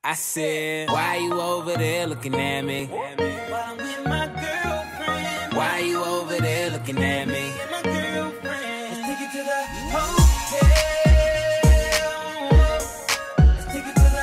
I said, why you over there looking at me? While I'm with my girlfriend. Why you over there looking at me? My girlfriend. Let's take it to the hotel. Let's take it to the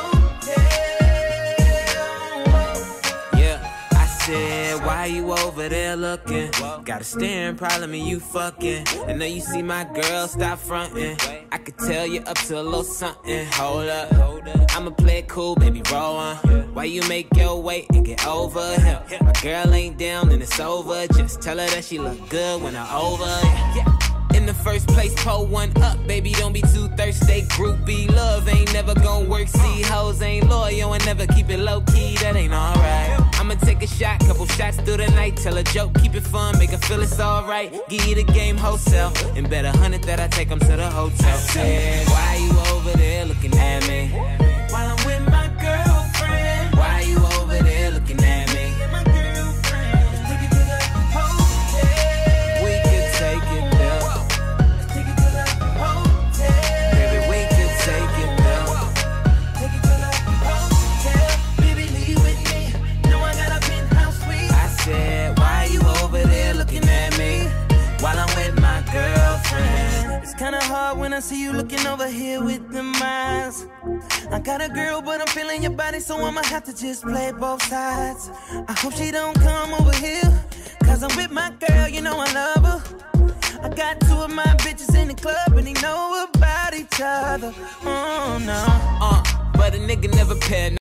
hotel. Yeah, I said, why you over there looking? Got a staring problem and you fucking. I know you see my girl, stop fronting. I could tell you up to a little something. Hold up, I'ma play it cool, baby, roll on. Why you make your way and get over here? My girl ain't down and it's over. Just tell her that she look good when I'm over. Yeah. In the first place, pull one up, baby, don't be too thirsty. Groupie love ain't never gon' work. See, hoes ain't loyal and never keep it low key. That ain't alright. I'ma take a shot, couple shots through the night. Tell a joke, keep it fun, make her feel it's alright. Give you the game wholesale, and bet 100 that I take them to the hotel. I said, why you over there looking at me? While I'm with my girlfriend. Why you over there looking at me? My girlfriend. Let's take it to the hotel. We could take it there. Let's take it to the hotel. Baby, we could take it there. Take it to the hotel. Baby, leave with me. Know I got a penthouse suite. I said, why you over there looking at me? While I'm with my girlfriend. It's kinda hard when I see you looking over here with them eyes. I got a girl, but I'm feeling your body, so I'ma have to just play both sides. I hope she don't come over here, cause I'm with my girl, you know I love her. I got two of my bitches in the club, and they know about each other. Oh no. But a nigga never paid